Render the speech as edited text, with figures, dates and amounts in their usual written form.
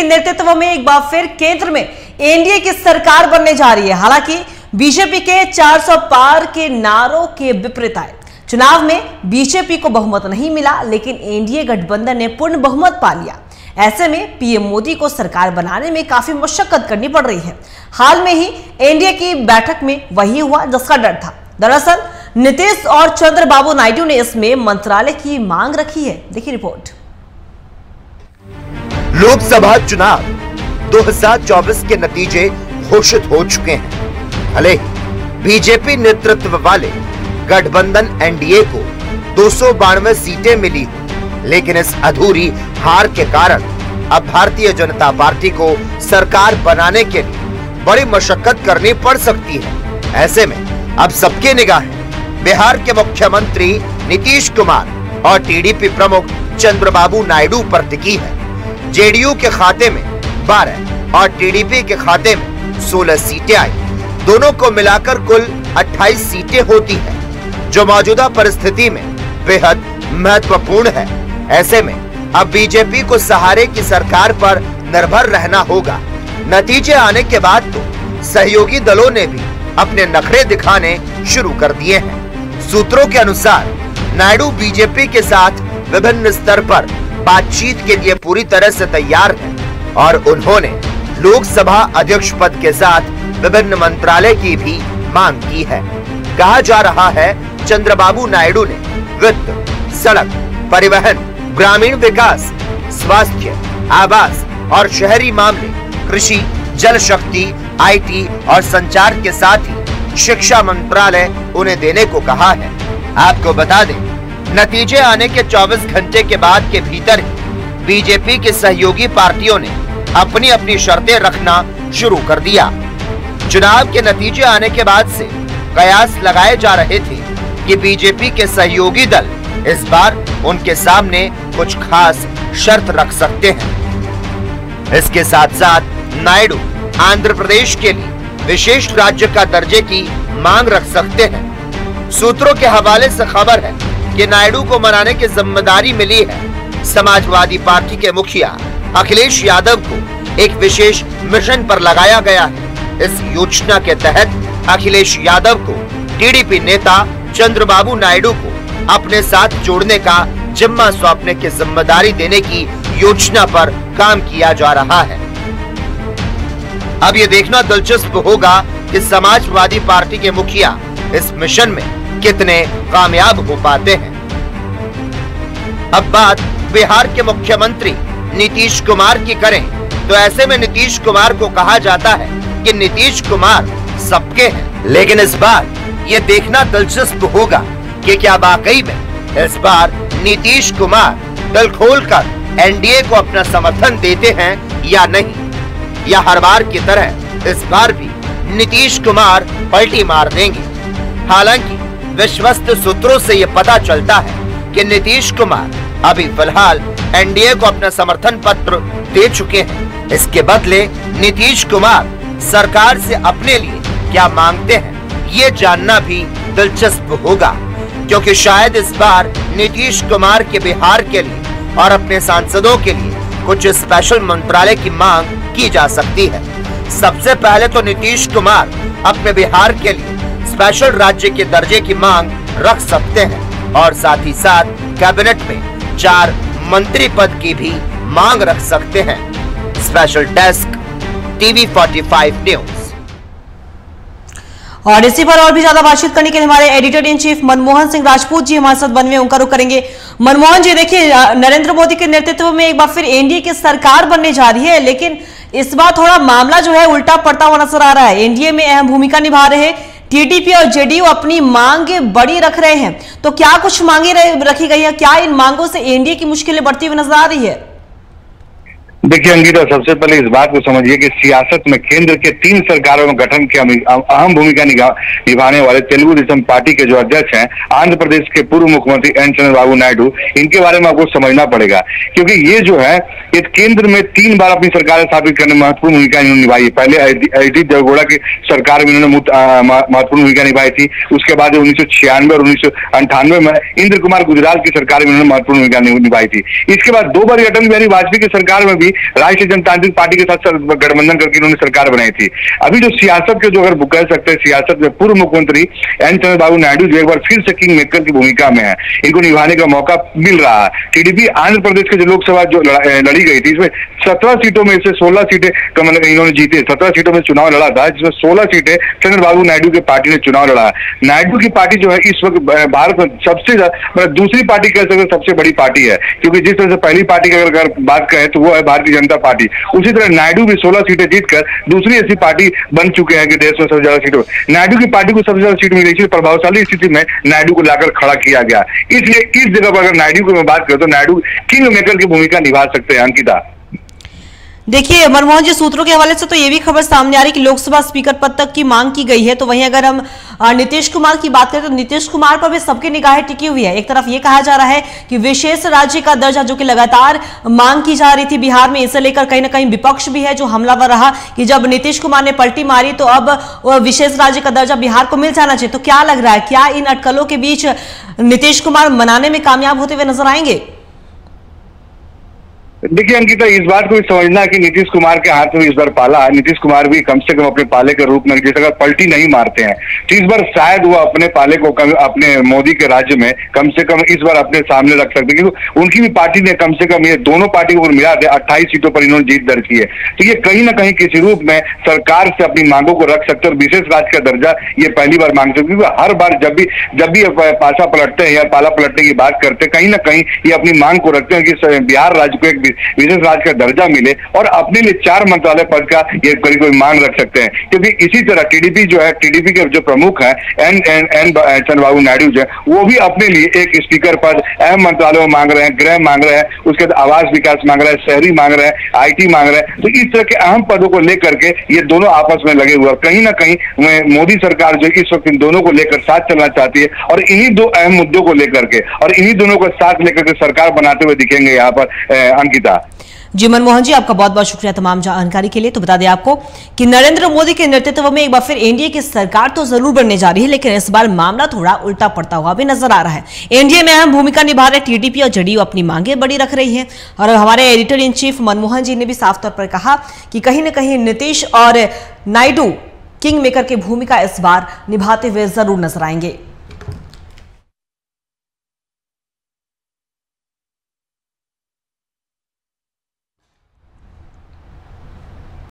नेतृत्व में एक बार फिर केंद्र में एनडीए की सरकार बनने जा रही है। हालांकि बीजेपी के 400 पार के नारों के विपरीत आए चुनाव में बीजेपी को बहुमत नहीं मिला, लेकिन एनडीए गठबंधन ने पूर्ण बहुमत पा लिया। ऐसे में पीएम मोदी को सरकार बनाने में काफी मशक्कत करनी पड़ रही है। हाल में ही एनडीए की बैठक में वही हुआ जिसका डर था। दरअसल नीतीश और चंद्रबाबू नायडू ने इसमें मंत्रालय की मांग रखी है। देखिए रिपोर्ट। लोकसभा चुनाव 2024 के नतीजे घोषित हो चुके हैं। भले बीजेपी नेतृत्व वाले गठबंधन एनडीए को 292 सीटें मिली, लेकिन इस अधूरी हार के कारण अब भारतीय जनता पार्टी को सरकार बनाने के लिए बड़ी मशक्कत करनी पड़ सकती है। ऐसे में अब सबकी निगाहें बिहार के मुख्यमंत्री नीतीश कुमार और टीडीपी प्रमुख चंद्रबाबू नायडू पर टिकी है। जेडीयू के खाते में 12 और टीडीपी के खाते में 16 सीटें आई। दोनों को मिलाकर कुल 28 सीटें होती है, जो मौजूदा परिस्थिति में बेहद महत्वपूर्ण है। ऐसे में अब बीजेपी को सहारे की सरकार पर निर्भर रहना होगा। नतीजे आने के बाद तो सहयोगी दलों ने भी अपने नखरे दिखाने शुरू कर दिए हैं। सूत्रों के अनुसार नायडू बीजेपी के साथ विभिन्न स्तर पर बातचीत के लिए पूरी तरह से तैयार हैं और उन्होंने लोकसभा अध्यक्ष पद के साथ विभिन्न मंत्रालय की भी मांग की है। कहा जा रहा है चंद्रबाबू नायडू ने वित्त, सड़क, परिवहन, ग्रामीण विकास, स्वास्थ्य, आवास और शहरी मामले, कृषि, जल शक्ति, आईटी और संचार के साथ ही शिक्षा मंत्रालय उन्हें देने को कहा है। आपको बता दें, नतीजे आने के 24 घंटे के बाद के भीतर ही बीजेपी के सहयोगी पार्टियों ने अपनी अपनी शर्तें रखना शुरू कर दिया। चुनाव के नतीजे आने के बाद से कयास लगाए जा रहे थे कि बीजेपी के सहयोगी दल इस बार उनके सामने कुछ खास शर्त रख सकते हैं। इसके साथ साथ नायडू आंध्र प्रदेश के लिए विशेष राज्य का दर्जे की मांग रख सकते हैं। सूत्रों के हवाले से खबर है कि नायडू को मनाने की जिम्मेदारी मिली है। समाजवादी पार्टी के मुखिया अखिलेश यादव को एक विशेष मिशन पर लगाया गया है। इस योजना के तहत अखिलेश यादव को टीडीपी नेता चंद्रबाबू नायडू को अपने साथ जोड़ने का जिम्मा सौंपने की जिम्मेदारी देने की योजना पर काम किया जा रहा है। अब ये देखना दिलचस्प होगा कि समाजवादी पार्टी के मुखिया इस मिशन में कितने कामयाब हो पाते हैं। अब बात बिहार के मुख्यमंत्री नीतीश कुमार की करें तो ऐसे में नीतीश कुमार को कहा जाता है कि नीतीश कुमार सबके हैं, लेकिन इस बार ये देखना दिलचस्प होगा कि क्या वाकई में इस बार नीतीश कुमार दिल खोलकर एनडीए को अपना समर्थन देते हैं या नहीं, या हर बार की तरह इस बार भी नीतीश कुमार पलटी मार देंगे। हालांकि विश्वस्त सूत्रों से यह पता चलता है कि नीतीश कुमार अभी फिलहाल एनडीए को अपना समर्थन पत्र दे चुके हैं। इसके बदले नीतीश कुमार सरकार से अपने लिए क्या मांगते हैं, ये जानना भी दिलचस्प होगा, क्योंकि शायद इस बार नीतीश कुमार के बिहार के लिए और अपने सांसदों के लिए कुछ स्पेशल मंत्रालय की मांग की जा सकती है। सबसे पहले तो नीतीश कुमार अपने बिहार के लिए स्पेशल राज्य के दर्जे की मांग रख सकते हैं और साथ ही साथ कैबिनेट में 4 मंत्री पद की भी मांग रख सकते हैं। Special desk TV 45 news. और इसी पर और भी ज्यादा बातचीत करने के लिए हमारे editor in chief Manmohan Singh Rajput ji हमारे साथ बने हुए, उनका रुख करेंगे। मनमोहन जी, देखिए नरेंद्र मोदी के नेतृत्व में एक बार फिर एनडीए की सरकार बनने जा रही है, लेकिन इस बार थोड़ा मामला जो है उल्टा पड़ता हुआ नजर आ रहा है। एनडीए में अहम भूमिका निभा रहे टीडीपी और जेडीयू अपनी मांगे बड़ी रख रहे हैं, तो क्या कुछ मांगे रखी गई है? क्या इन मांगों से एनडीए की मुश्किलें बढ़ती हुई नजर आ रही है? देखिए अंकिता, सबसे पहले इस बात को समझिए कि सियासत में केंद्र के 3 सरकारों में गठन की अहम भूमिका निभाने वाले तेलुगु देशम पार्टी के जो अध्यक्ष हैं आंध्र प्रदेश के पूर्व मुख्यमंत्री एन चंद्रबाबू नायडू, इनके बारे में आपको समझना पड़ेगा, क्योंकि ये जो है ये केंद्र में 3 बार अपनी सरकार स्थापित करने में महत्वपूर्ण भूमिका इन्होंने निभाई है। पहले अजीत देवगौड़ा की सरकार में इन्होंने महत्वपूर्ण भूमिका निभाई थी। उसके बाद 1996 और 1998 में इंद्र कुमार गुजराल की सरकार में इन्होंने महत्वपूर्ण भूमिका निभाई थी। इसके बाद 2 बार अटल बिहारी वाजपेयी की सरकार में भी राष्ट्रीय जनतांत्रिक पार्टी के साथ गठबंधन करके इन्होंने सरकार बनाई थी। अभी जो सियासत के जो अगर कह सकते हैं, सियासत में पूर्व मुख्यमंत्री एन चंद्रबाबू नायडू जो एक बार फिर से किंग मेकर की भूमिका में है, इनको निभाने का मौका मिल रहा है। टीडीपी आंध्र प्रदेश के जो लोकसभा जो लड़ी गई थी, इसमें 17 सीटों में से 16 सीटें इन्होंने जीते। 17 सीटों में चुनाव लड़ा था, जिसमें 16 सीटें चंद्रबाबू नायडू की पार्टी ने चुनाव लड़ा। नायडू की पार्टी जो है इस वक्त भारत में सबसे मतलब दूसरी पार्टी कह सकते सबसे बड़ी पार्टी है, क्योंकि जिस तरह से पहली पार्टी की अगर बात करें तो वो है भारतीय जनता पार्टी। उसी तरह नायडू भी 16 सीटें जीतकर दूसरी ऐसी पार्टी बन चुके हैं कि देश में सबसे ज्यादा सीटों, नायडू की पार्टी को सबसे ज्यादा सीट मिली। इसलिए प्रभावशाली स्थिति में नायडू को लाकर खड़ा किया गया। इसलिए इस जगह पर अगर नायडू की मैं बात करूं तो नायडू किंग मेकर की भूमिका निभा सकते हैं। अंकिता, देखिए मनमोहन जी, सूत्रों के हवाले से तो ये भी खबर सामने आ रही कि लोकसभा स्पीकर पद तक की मांग की गई है। तो वहीं अगर हम नीतीश कुमार की बात करें तो नीतीश कुमार पर भी सबकी निगाहें टिकी हुई है। एक तरफ ये कहा जा रहा है कि विशेष राज्य का दर्जा जो कि लगातार मांग की जा रही थी बिहार में, इसे लेकर कहीं ना कहीं विपक्ष भी है जो हमलावर रहा कि जब नीतीश कुमार ने पलटी मारी तो अब विशेष राज्य का दर्जा बिहार को मिल जाना चाहिए। तो क्या लग रहा है, क्या इन अटकलों के बीच नीतीश कुमार मनाने में कामयाब होते हुए नजर आएंगे? देखिए अंकिता, इस बात को भी समझना है कि नीतीश कुमार के हाथ में इस बार पाला है। नीतीश कुमार भी कम से कम अपने पाले के रूप में जिस अगर पलटी नहीं मारते हैं तो इस बार शायद वो अपने पाले को अपने मोदी के राज्य में कम से कम इस बार अपने सामने रख सकते, क्योंकि उनकी भी पार्टी ने कम से कम ये दोनों पार्टी को मिला दे 28 सीटों पर इन्होंने जीत दर्ज की है। तो ये कहीं ना कहीं किसी रूप में सरकार से अपनी मांगों को रख सकते और विशेष राज्य का दर्जा ये पहली बार मांग सकते, क्योंकि हर बार जब भी पासा पलटते हैं या पाला पलटने की बात करते हैं, कहीं ना कहीं ये अपनी मांग को रखते हैं कि बिहार राज्य को एक विशेष राज्य का दर्जा मिले और अपने लिए 4 मंत्रालय पद का ये कोई मांग रख सकते हैं। क्योंकि इसी तरह टीडीपी जो है, टीडीपी के जो प्रमुख हैं एन चंद्रबाबू नायडू जो है, वो भी अपने लिए एक स्पीकर पद अहम मंत्रालयों में मांग रहे हैं, गृह मांग रहे हैं, उसके बाद आवास विकास मांग रहे हैं, शहरी मांग रहे हैं, आईटी मांग रहे हैं। तो इस तरह के अहम पदों को लेकर के ये दोनों आपस में लगे हुए, कहीं ना कहीं मोदी सरकार जो इस वक्त इन दोनों को लेकर साथ चलना चाहती है और इन्हीं 2 अहम मुद्दों को लेकर के और इन्हीं दोनों को साथ लेकर के सरकार बनाते हुए दिखेंगे यहाँ पर। अंकिता जी, मनमोहन जी आपका बहुत बहुत शुक्रिया तमाम जानकारी के लिए। तो बता दें आपको कि नरेंद्र मोदी के नेतृत्व में एक बार फिर एनडीए की सरकार तो जरूर बनने जा रही है, लेकिन इस बार मामला थोड़ा उल्टा पड़ता हुआ भी नजर आ रहा है। एनडीए में अहम भूमिका निभा रहे टीडीपी और जेडीयू अपनी मांगें बड़ी रख रही है और हमारे editor in chief Manmohan ji ने भी साफ तौर पर कहा कि कहीं ना कहीं नीतीश और नायडू किंग मेकर की भूमिका इस बार निभाते हुए जरूर नजर आएंगे।